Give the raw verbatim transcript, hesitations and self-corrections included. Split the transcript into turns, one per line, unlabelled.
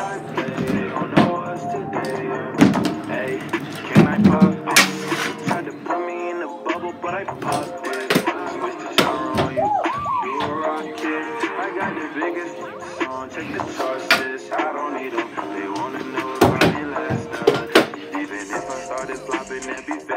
I play. They gon' know us today. Hey, can I pop it? Tried to put me in a bubble, but I popped it. Switch the genre on you. You a rocket. I got the biggest song. Check the charts, sis. I don't need them. They wanna know if I be last night. Even if I started flopping, it'd be bad.